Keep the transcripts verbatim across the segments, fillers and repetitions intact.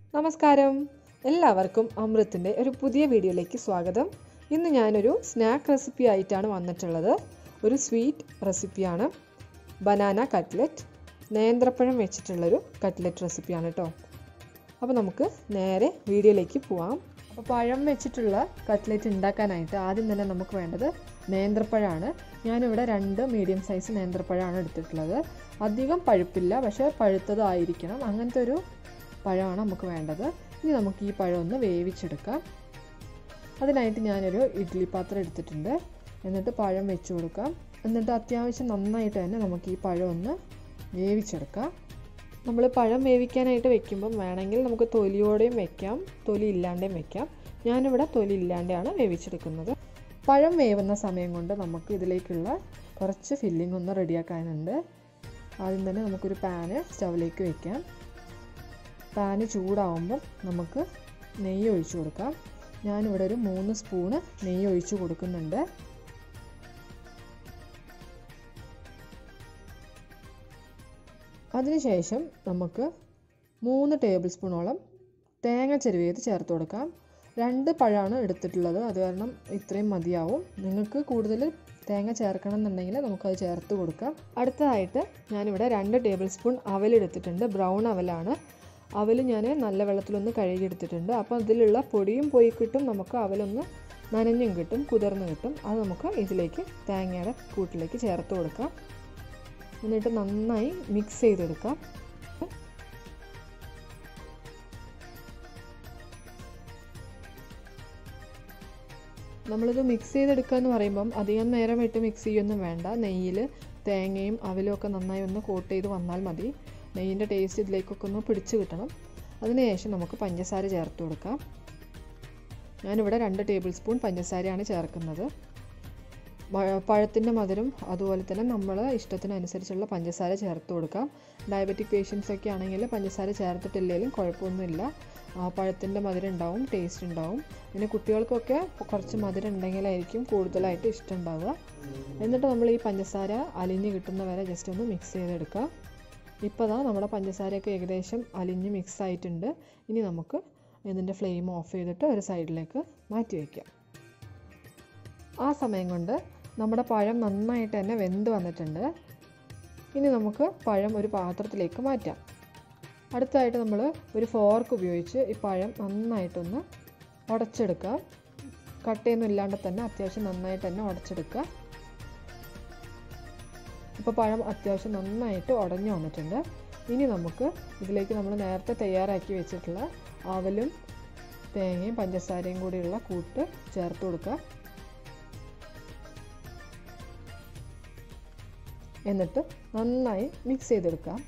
നമസ്കാരം, എല്ലാവർക്കും അമൃത്തിൻ്റെ ഒരു പുതിയ വീഡിയോയിലേക്ക് സ്വാഗതം. ഇന്ന് ഞാനൊരു സ്നാക്ക് റെസിപ്പി ആയിട്ടാണ് വന്നിട്ടുള്ളത്. ഒരു സ്വീറ്റ് റെസിപ്പിയാണ്. ബനാന കട്ട്ലറ്റ്, നേന്ത്രപ്പഴം വെച്ചിട്ടുള്ളൊരു കട്ട്ലറ്റ് റെസിപ്പിയാണ് കേട്ടോ. അപ്പോൾ നമുക്ക് നേരെ വീഡിയോയിലേക്ക് പോവാം. അപ്പോൾ പഴം വെച്ചിട്ടുള്ള കട്ട്ലറ്റ് ഉണ്ടാക്കാനായിട്ട് ആദ്യം തന്നെ നമുക്ക് വേണ്ടത് നേന്ത്രപ്പഴമാണ്. ഞാനിവിടെ രണ്ട് മീഡിയം സൈസ് നേന്ത്രപ്പഴമാണ് എടുത്തിട്ടുള്ളത്. അധികം പഴുപ്പില്ല, പക്ഷേ പഴുത്തതായിരിക്കണം. അങ്ങനത്തെ ഒരു പഴമാണ് നമുക്ക് വേണ്ടത്. ഇനി നമുക്ക് ഈ പഴം ഒന്ന് വേവിച്ചെടുക്കാം. അതിനായിട്ട് ഞാനൊരു ഇഡ്ഡലി പാത്രം എടുത്തിട്ടുണ്ട്. എന്നിട്ട് പഴം വെച്ച് കൊടുക്കാം. എന്നിട്ട് അത്യാവശ്യം നന്നായിട്ട് തന്നെ നമുക്ക് ഈ പഴം ഒന്ന് വേവിച്ചെടുക്കാം. നമ്മൾ പഴം വേവിക്കാനായിട്ട് വെക്കുമ്പം വേണമെങ്കിൽ നമുക്ക് തൊലിയോടെയും വെക്കാം, തൊലി ഇല്ലാണ്ടേയും വെക്കാം. ഞാനിവിടെ തൊലി ഇല്ലാണ്ടാണ് വേവിച്ചെടുക്കുന്നത്. പഴം വേവുന്ന സമയം കൊണ്ട് നമുക്ക് ഇതിലേക്കുള്ള കുറച്ച് ഫില്ലിംഗ് ഒന്ന് റെഡിയാക്കാനുണ്ട്. ആദ്യം തന്നെ നമുക്കൊരു പാന് സ്റ്റൗവിലേക്ക് വയ്ക്കാം. പാന് ചൂടാവുമ്പം നമുക്ക് നെയ്യ് ഒഴിച്ചു കൊടുക്കാം. ഞാനിവിടെ ഒരു മൂന്ന് സ്പൂണ് നെയ്യ് ഒഴിച്ചു കൊടുക്കുന്നുണ്ട്. അതിനുശേഷം നമുക്ക് മൂന്ന് ടേബിൾ സ്പൂണോളം തേങ്ങ ചിരവിയത് ചേർത്ത് കൊടുക്കാം. രണ്ട് പഴമാണ് എടുത്തിട്ടുള്ളത്, അത് കാരണം ഇത്രയും മതിയാവും. നിങ്ങൾക്ക് കൂടുതൽ തേങ്ങ ചേർക്കണം എന്നുണ്ടെങ്കിൽ നമുക്കത് ചേർത്ത് കൊടുക്കാം. അടുത്തതായിട്ട് ഞാനിവിടെ രണ്ട് ടേബിൾ സ്പൂൺ അവലെടുത്തിട്ടുണ്ട്. ബ്രൗൺ അവലാണ്. അവൽ ഞാൻ നല്ല വെള്ളത്തിലൊന്ന് കഴുകിയെടുത്തിട്ടുണ്ട്. അപ്പോൾ അതിലുള്ള പൊടിയും പോയി കിട്ടും, നമുക്ക് അവലൊന്ന് നനഞ്ഞും കിട്ടും, കുതിർന്ന് കിട്ടും. അത് നമുക്ക് ഇതിലേക്ക് തേങ്ങയുടെ കൂട്ടിലേക്ക് ചേർത്ത് കൊടുക്കാം. എന്നിട്ട് നന്നായി മിക്സ് ചെയ്തെടുക്കാം. നമ്മളിത് മിക്സ് ചെയ്തെടുക്കുക എന്ന് പറയുമ്പം അധികം നേരം ഇട്ട് മിക്സ് ചെയ്യൊന്നും വേണ്ട. നെയ്യിൽ തേങ്ങയും അവലും ഒക്കെ നന്നായി ഒന്ന് കോട്ട് ചെയ്ത് വന്നാൽ മതി. നെയ്യിൻ്റെ ടേസ്റ്റ് ഇതിലേക്കൊക്കെ ഒന്ന് പിടിച്ച് കിട്ടണം. അതിനുശേഷം നമുക്ക് പഞ്ചസാര ചേർത്ത് കൊടുക്കാം. ഞാനിവിടെ രണ്ട് ടേബിൾ സ്പൂൺ പഞ്ചസാരയാണ് ചേർക്കുന്നത്. പഴത്തിൻ്റെ മധുരം അതുപോലെ തന്നെ നമ്മൾ ഇഷ്ടത്തിനനുസരിച്ചുള്ള പഞ്ചസാര ചേർത്ത് കൊടുക്കാം. ഡയബറ്റിക് പേഷ്യൻസ് ഒക്കെ ആണെങ്കിൽ പഞ്ചസാര ചേർത്തിട്ടില്ലെങ്കിലും കുഴപ്പമൊന്നുമില്ല. പഴത്തിൻ്റെ മധുരം ഉണ്ടാവും, ടേസ്റ്റ് ഉണ്ടാവും. പിന്നെ കുട്ടികൾക്കൊക്കെ കുറച്ച് മധുരം ഉണ്ടെങ്കിലായിരിക്കും കൂടുതലായിട്ട് ഇഷ്ടം ഉണ്ടാവുക. എന്നിട്ട് നമ്മൾ ഈ പഞ്ചസാര അലിഞ്ഞ് കിട്ടുന്ന വരെ ജസ്റ്റ് ഒന്ന് മിക്സ് ചെയ്തെടുക്കാം. ഇപ്പോൾ ദാ നമ്മുടെ പഞ്ചസാരയൊക്കെ ഏകദേശം അലിഞ്ഞ് മിക്സ് ആയിട്ടുണ്ട്. ഇനി നമുക്ക് ഇതിൻ്റെ ഫ്ലെയിം ഓഫ് ചെയ്തിട്ട് ഒരു സൈഡിലേക്ക് മാറ്റി വയ്ക്കാം. ആ സമയം കൊണ്ട് നമ്മുടെ പഴം നന്നായിട്ട് തന്നെ വെന്ത് വന്നിട്ടുണ്ട്. ഇനി നമുക്ക് പഴം ഒരു പാത്രത്തിലേക്ക് മാറ്റാം. അടുത്തായിട്ട് നമ്മൾ ഒരു ഫോർക്ക് ഉപയോഗിച്ച് ഈ പഴം നന്നായിട്ടൊന്ന് ഉടച്ചെടുക്കാം. കട്ടയൊന്നും ഇല്ലാണ്ട് തന്നെ അത്യാവശ്യം നന്നായിട്ട് തന്നെ ഉടച്ചെടുക്കുക. ഇപ്പോൾ പഴം അത്യാവശ്യം നന്നായിട്ട് ഉടഞ്ഞു വന്നിട്ടുണ്ട്. ഇനി നമുക്ക് ഇതിലേക്ക് നമ്മൾ നേരത്തെ തയ്യാറാക്കി വെച്ചിട്ടുള്ള അവലും തേങ്ങയും പഞ്ചസാരയും കൂടിയുള്ള കൂട്ട് ചേർത്ത് കൊടുക്കുക. എന്നിട്ട് നന്നായി മിക്സ് ചെയ്തെടുക്കാം.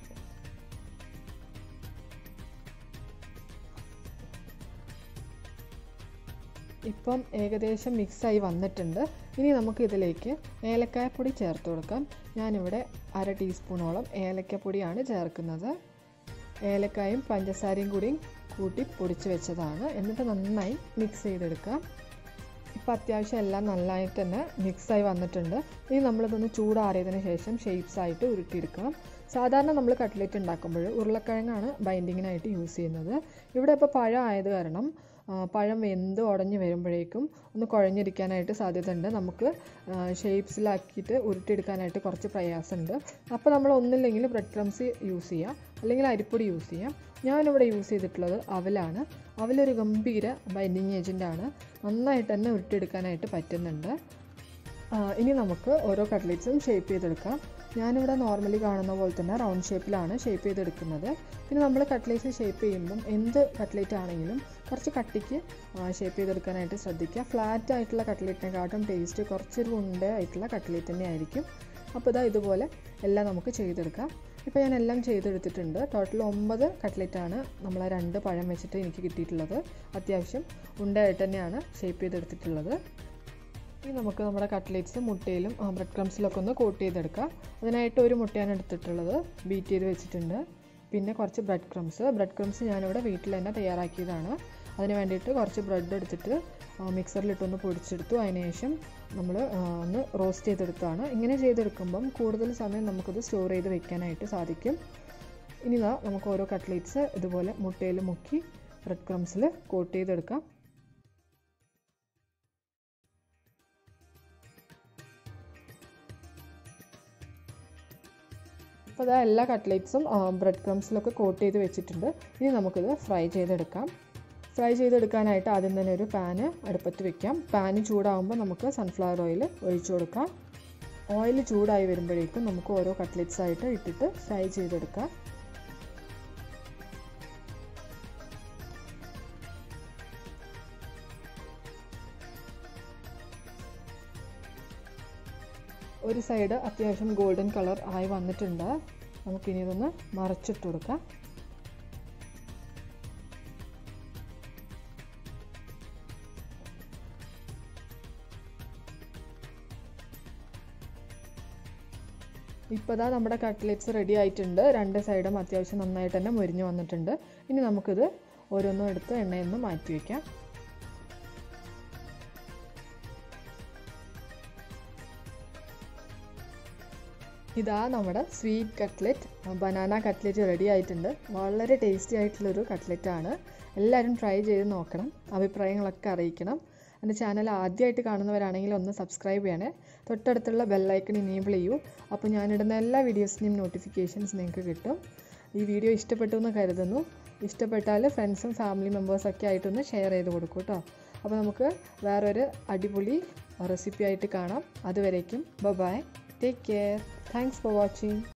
ഇപ്പം ഏകദേശം മിക്സായി വന്നിട്ടുണ്ട്. ഇനി നമുക്ക് ഇതിലേക്ക് ഏലക്കായപ്പൊടി ചേർത്ത് കൊടുക്കാം. ഞാനിവിടെ അര ടീസ്പൂണോളം ഏലക്കപ്പൊടിയാണ് ചേർക്കുന്നത്. ഏലക്കായും പഞ്ചസാരയും കൂടിയും കൂട്ടി പൊടിച്ച് വെച്ചതാണ്. എന്നിട്ട് നന്നായി മിക്സ് ചെയ്തെടുക്കാം. ഇപ്പോൾ അത്യാവശ്യം എല്ലാം നന്നായിട്ട് തന്നെ മിക്സായി വന്നിട്ടുണ്ട്. ഇനി നമ്മളിതൊന്ന് ചൂടാറിയതിന് ശേഷം ഷേപ്സ് ആയിട്ട് ഉരുട്ടിയെടുക്കാം. സാധാരണ നമ്മൾ കട്ട്ലറ്റ് ഉണ്ടാക്കുമ്പോൾ ഉരുളക്കിഴങ്ങാണ് ബൈൻഡിങ്ങിനായിട്ട് യൂസ് ചെയ്യുന്നത്. ഇവിടെ ഇപ്പോൾ പഴം ആയത് കാരണം പഴം വെന്ത് ഉടഞ്ഞ് വരുമ്പോഴേക്കും ഒന്ന് കുഴഞ്ഞിരിക്കാനായിട്ട് സാധ്യതയുണ്ട്. നമുക്ക് ഷേപ്സിലാക്കിയിട്ട് ഉരുട്ടിയെടുക്കാനായിട്ട് കുറച്ച് പ്രയാസമുണ്ട്. അപ്പോൾ നമ്മൾ ഒന്നില്ലെങ്കിൽ ബ്രെഡ് ക്രംസ് യൂസ് ചെയ്യാം, അല്ലെങ്കിൽ അരിപ്പൊടി യൂസ് ചെയ്യാം. ഞാനിവിടെ യൂസ് ചെയ്തിട്ടുള്ളത് അവലാണ്. അവലൊരു ഗംഭീര ബൈൻഡിങ് ഏജൻറ്റാണ്. നന്നായിട്ട് തന്നെ ഉരുട്ടിയെടുക്കാനായിട്ട് പറ്റുന്നുണ്ട്. ഇനി നമുക്ക് ഓരോ കട്ട്ലറ്റ്സും ഷേപ്പ് ചെയ്തെടുക്കാം. ഞാനിവിടെ നോർമലി കാണുന്ന പോലെ തന്നെ റൗണ്ട് ഷേപ്പിലാണ് ഷേപ്പ് ചെയ്തെടുക്കുന്നത്. പിന്നെ നമ്മൾ കട്ട്ലേറ്റ്സ് ഷേപ്പ് ചെയ്യുമ്പം എന്ത് കട്ട്ലേറ്റ് ആണെങ്കിലും കുറച്ച് കട്ടിക്ക് ഷേപ്പ് ചെയ്തെടുക്കാനായിട്ട് ശ്രദ്ധിക്കുക. ഫ്ലാറ്റ് ആയിട്ടുള്ള കട്ട്ലേറ്റിനെക്കാട്ടും ടേസ്റ്റ് കുറച്ചൊരു ഉണ്ട ആയിട്ടുള്ള കട്ട്ലേറ്റ് തന്നെ ആയിരിക്കും. അപ്പോൾ ഇതാ ഇതുപോലെ എല്ലാം നമുക്ക് ചെയ്തെടുക്കാം. ഇപ്പോൾ ഞാൻ എല്ലാം ചെയ്തെടുത്തിട്ടുണ്ട്. ടോട്ടൽ ഒമ്പത് കട്ട്ലേറ്റാണ് നമ്മൾ രണ്ട് പഴം വെച്ചിട്ട് എനിക്ക് കിട്ടിയിട്ടുള്ളത്. അത്യാവശ്യം ഉണ്ടയായിട്ട് തന്നെയാണ് ഷേപ്പ് ചെയ്തെടുത്തിട്ടുള്ളത്. ഇനി നമുക്ക് നമ്മുടെ കട്ട്ലേറ്റ്സ് മുട്ടയിലും ബ്രെഡ് ക്രംസിലൊക്കെ ഒന്ന് കോട്ട് ചെയ്തെടുക്കാം. അതിനായിട്ട് ഒരു മുട്ടയാണ് എടുത്തിട്ടുള്ളത്, ബീറ്റ് ചെയ്ത് വെച്ചിട്ടുണ്ട്. പിന്നെ കുറച്ച് ബ്രെഡ് ക്രംസ് ബ്രെഡ് ക്രംസ് ഞാനിവിടെ വീട്ടിൽ തന്നെ തയ്യാറാക്കിയതാണ്. അതിന് വേണ്ടിയിട്ട് കുറച്ച് ബ്രെഡ് എടുത്തിട്ട് മിക്സറിലിട്ടൊന്ന് പൊടിച്ചെടുത്തു. അതിനുശേഷം നമ്മൾ ഒന്ന് റോസ്റ്റ് ചെയ്തെടുത്തതാണ്. ഇങ്ങനെ ചെയ്തെടുക്കുമ്പം കൂടുതൽ സമയം നമുക്കത് സ്റ്റോർ ചെയ്ത് വെക്കാനായിട്ട് സാധിക്കും. ഇനി നമുക്ക് ഓരോ കട്ട്ലേറ്റ്സ് ഇതുപോലെ മുട്ടയിൽ മുക്കി ബ്രെഡ് ക്രംസിൽ കോട്ട് ചെയ്തെടുക്കാം. അപ്പോൾ ഇതാ എല്ലാ കട്ട്ലേറ്റ്സും ബ്രെഡ് ക്രംസിലൊക്കെ കോട്ട് ചെയ്ത് വെച്ചിട്ടുണ്ട്. ഇനി നമുക്കിത് ഫ്രൈ ചെയ്തെടുക്കാം. ഫ്രൈ ചെയ്തെടുക്കാനായിട്ട് ആദ്യം തന്നെ ഒരു പാന് അടുപ്പത്ത് വെക്കാം. പാന് ചൂടാകുമ്പോൾ നമുക്ക് സൺഫ്ലവർ ഓയിൽ ഒഴിച്ചു കൊടുക്കാം. ഓയിൽ ചൂടായി വരുമ്പോഴേക്കും നമുക്ക് ഓരോ കട്ട്ലേറ്റ്സ് ആയിട്ട് ഇട്ടിട്ട് ഫ്രൈ ചെയ്തെടുക്കാം. ഒരു സൈഡ് അത്യാവശ്യം ഗോൾഡൻ കളർ ആയി വന്നിട്ടുണ്ട്. നമുക്കിനി ഇതൊന്ന് മറിച്ചിട്ട് കൊടുക്കാം. ഇപ്പോൾ ഇതാ നമ്മുടെ കട്ട്ലേറ്റ്സ് റെഡി ആയിട്ടുണ്ട്. രണ്ട് സൈഡും അത്യാവശ്യം നന്നായിട്ട് തന്നെ മുരിഞ്ഞു വന്നിട്ടുണ്ട്. ഇനി നമുക്കിത് ഓരോന്നും എടുത്ത് എണ്ണയിൽ നിന്ന് മാറ്റി വയ്ക്കാം. ഇതാ നമ്മുടെ sweet cutlet banana cutlet ready ആയിട്ടുണ്ട്. വളരെ ടേസ്റ്റി ആയിട്ടുള്ളൊരു കട്ട്ലെറ്റാണ്. എല്ലാവരും ട്രൈ ചെയ്ത് നോക്കണം. അഭിപ്രായങ്ങളൊക്കെ അറിയിക്കണം. എൻ്റെ ചാനൽ ആദ്യമായിട്ട് കാണുന്നവരാണെങ്കിൽ ഒന്ന് സബ്സ്ക്രൈബ് ചെയ്യണേ. തൊട്ടടുത്തുള്ള ബെല്ലൈക്കൺ ഇനേബിൾ ചെയ്യൂ. അപ്പോൾ ഞാനിടുന്ന എല്ലാ വീഡിയോസിൻ്റെയും നോട്ടിഫിക്കേഷൻസ് നിങ്ങൾക്ക് കിട്ടും. ഈ വീഡിയോ ഇഷ്ടപ്പെട്ടു എന്ന് കരുതുന്നു. ഇഷ്ടപ്പെട്ടാൽ ഫ്രണ്ട്സും ഫാമിലി മെമ്പേഴ്സൊക്കെ ആയിട്ടൊന്ന് ഷെയർ ചെയ്ത് കൊടുക്കൂ കേട്ടോ. അപ്പോൾ നമുക്ക് വേറൊരു അടിപൊളി റെസിപ്പി ആയിട്ട് കാണാം. അതുവരേക്കും bye. Take care. Thanks for watching.